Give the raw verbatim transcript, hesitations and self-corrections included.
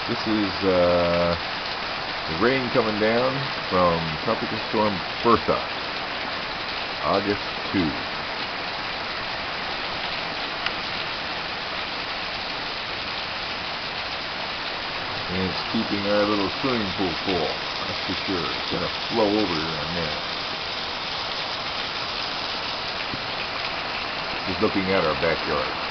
This is uh, the rain coming down from Tropical Storm Bertha, August second. And it's keeping our little swimming pool full, that's for sure. It's going to flow over here in a minute. Just looking at our backyard.